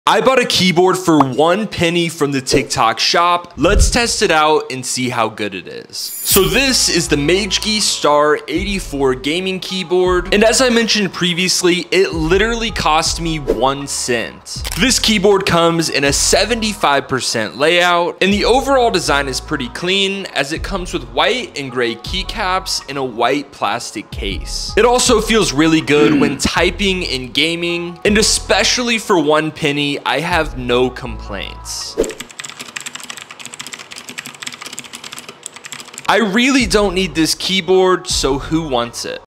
I bought a keyboard for 1 penny from the TikTok shop. Let's test it out and see how good it is. So this is the MageGi Star 84 gaming keyboard. And as I mentioned previously, it literally cost me 1 cent. This keyboard comes in a 75% layout, and the overall design is pretty clean as it comes with white and gray keycaps in a white plastic case. It also feels really good when typing in gaming, and especially for 1 penny, I have no complaints. I really don't need this keyboard, so who wants it?